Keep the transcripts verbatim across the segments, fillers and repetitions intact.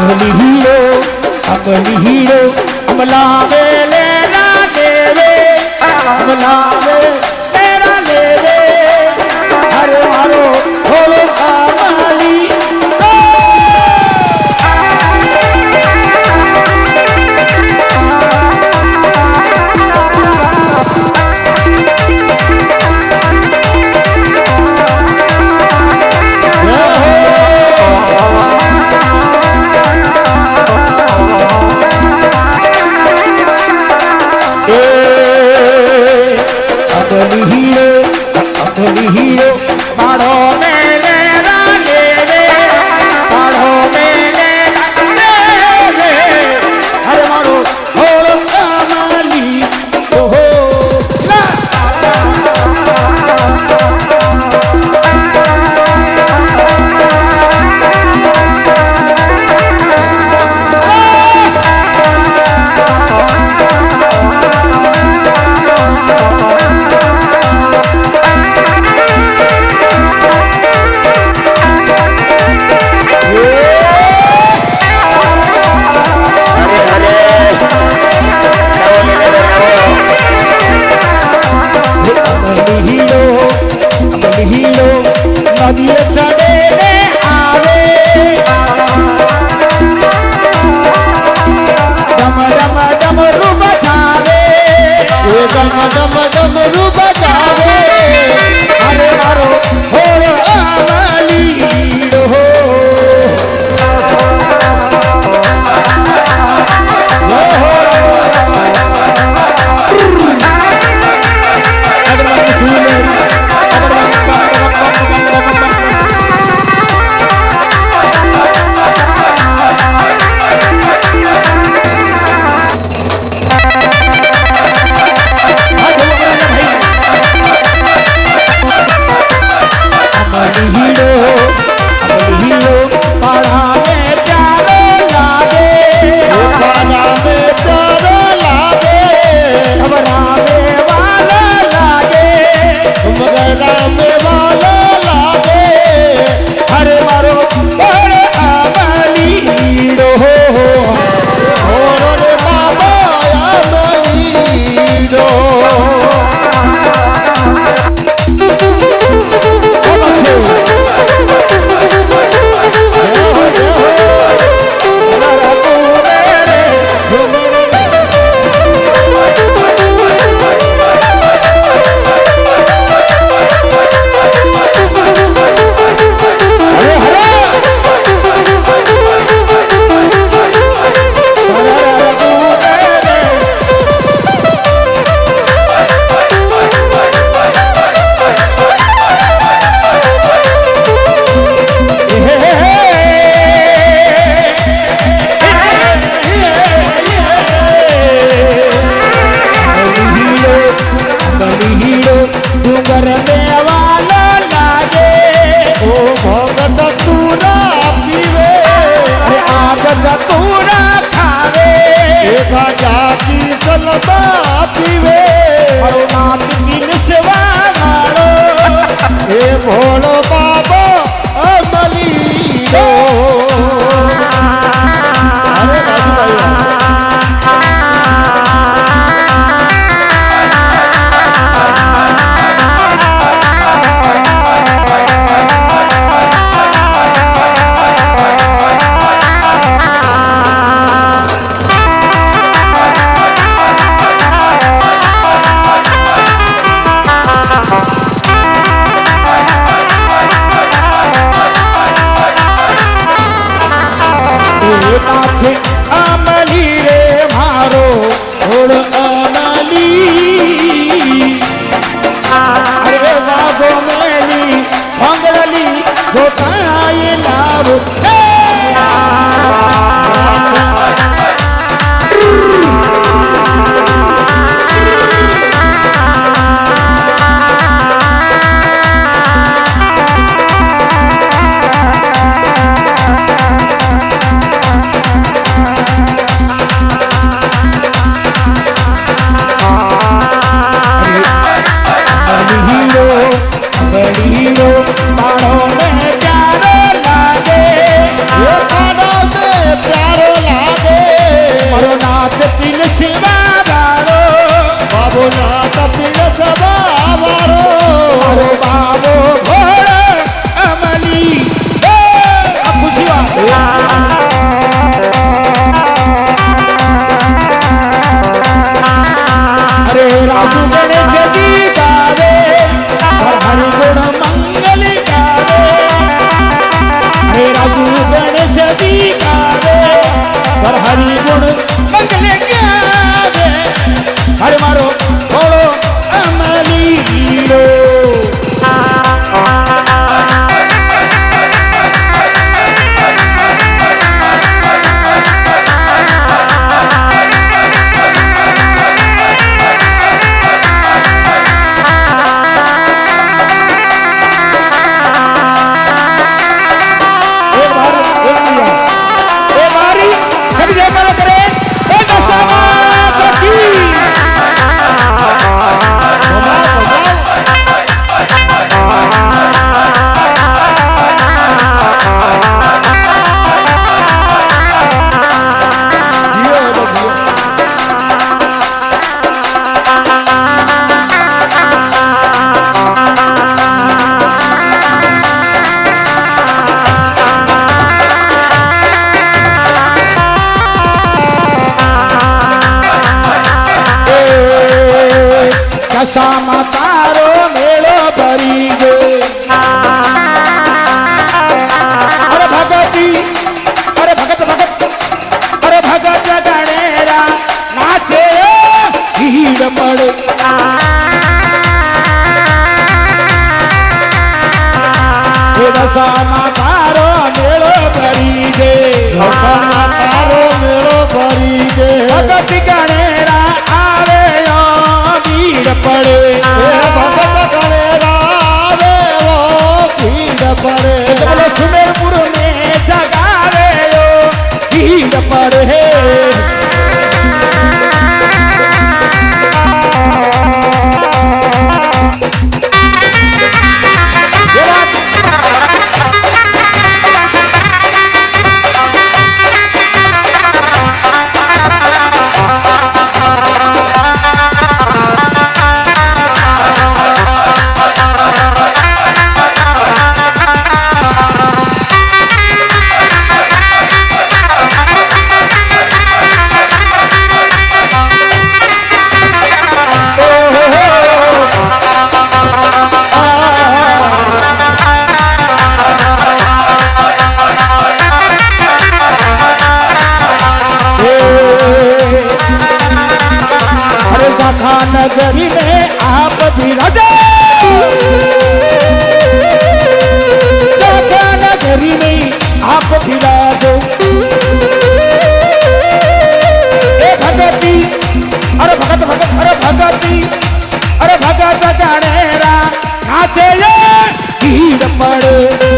अमली हीरो अमली हीरो अमला वेले ना देवे अमला वे तेरा लेवे हरे मारो थोड़ो अमली अमली हीरो अमली हीरो मारो मेले राजे रे मारो मेले राजे हरे मारो थोड़ो अमली ओहो नदिए चढ़े आवे डम डम डमरू बजावे डम डम डमरू बजावे अरे मारो थोड़ो अमली हो भोलो बाबा अमली रो अरे अमली रे मारो थोड़ो अमली अरे बाबो मेली भंगरली गोताए लाभ प्यारो भीड़ पड़े रसामा तारो मेलो भरी दे रसामा तारो मेलो भरी दे भगत गणेरा आवे यो भीड़ पड़े भगत गणेरा आवे यो भीड़ पड़े बोलो सुमेरपुर में जगावे यो भीड़ पड़े नगरी में आप विराजे नगरी में आप विराजो ए भगती अरे भगत भगत अरे भगती अरे भगत गणेरा नाचे भीड़ पड़े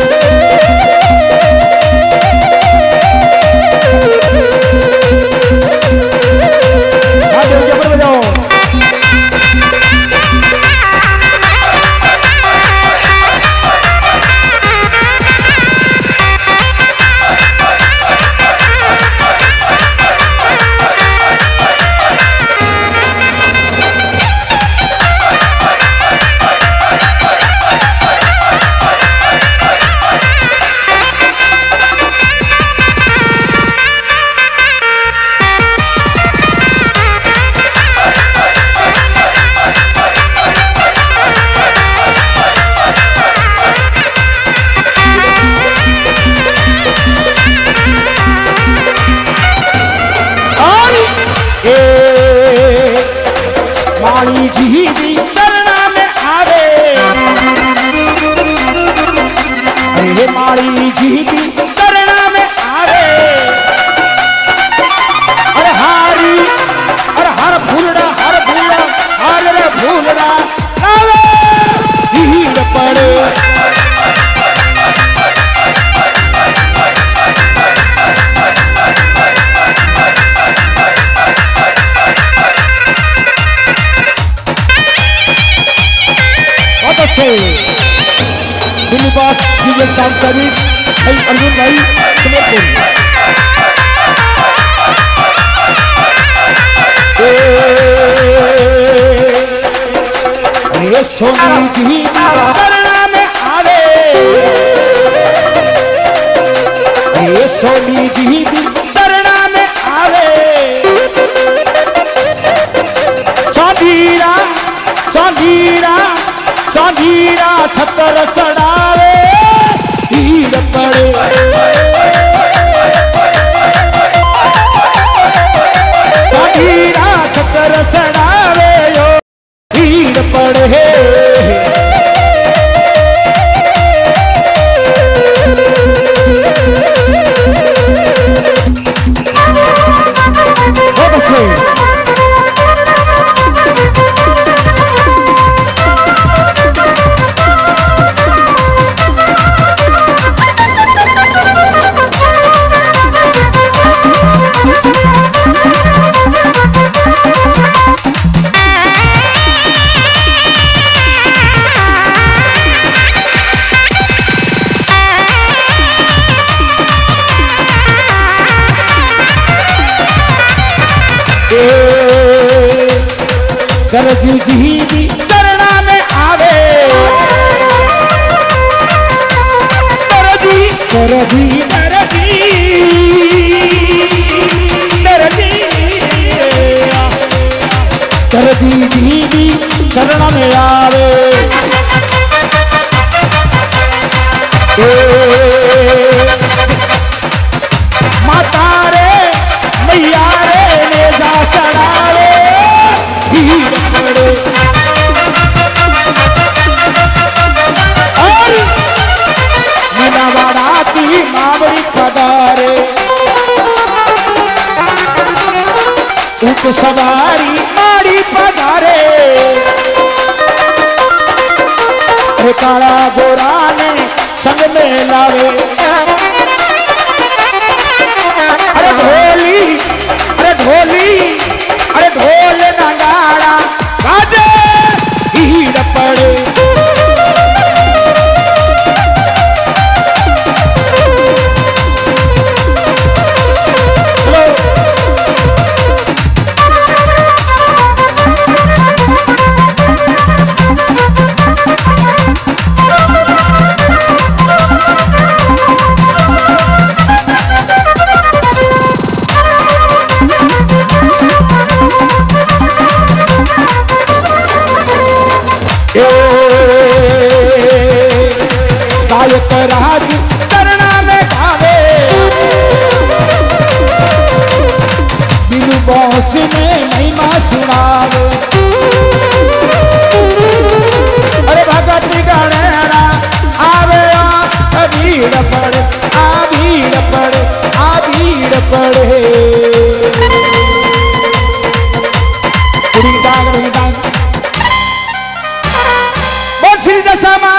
माली जी भी चरणा में आवे अरे माली जी भी चरणा में आवे अरे हारी अरे हर भूलड़ा हर भूलड़ा हर रे भूलड़ा आवे भीड़ पड़े दिल्ली बात डीजे साउंड सर्विस भाई अर्जुन भाई सुमेरपुर ये सोनी जी चरणा में आवे ये सोनी जी चरणा में आवे चौधीरा चौधीरा चौधीरा छतर चढ़ावे भीड़ पड़े चौधीरा छतर चढ़ावे यो भीड़ पड़े करजू जी भी चरणा में आवे करजी करजी करजी करजी करजी जी भी चरणा में आवे माता रे मैया रे ले जा चढ़ावे वाड़ाती मावड़ी पधारे ऊट सवारी माड़ी पधारे काला गोरा ने संग में लावे अरे ढोली अरे ढोली अरे ढोल नगाड़ा बाजे भीड़ पड़े गायक राज करना में भावे दिलू बॉस में महिमा सुनावे अरे भगत गणेरा आवे आ भीड़ पड़े आ भीड़ पड़े आ भीड़ पड़े श्री दशमा